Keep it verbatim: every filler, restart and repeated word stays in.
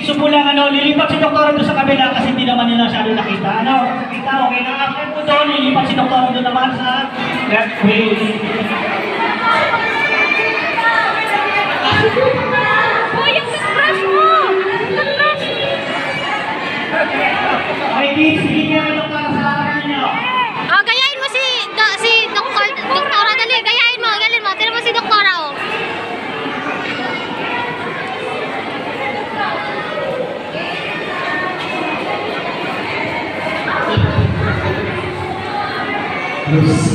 subo lang, ano, lilipat si Doktora doon sa kabila kasi hindi naman nila masyado nakita. Ano, nakita, okay na. After po doon, lilipat si Doktora doon naman sa left way. Oh, yung toothbrush mo! Toothbrush! Okay, kids, sige nga yung Doktora sa harapan ninyo. Oh, gayahin mo si, do, si Doktor, Doktora, dali, gayahin mo, gayahin mo. Tinan mo si Doktora, oh. Yes.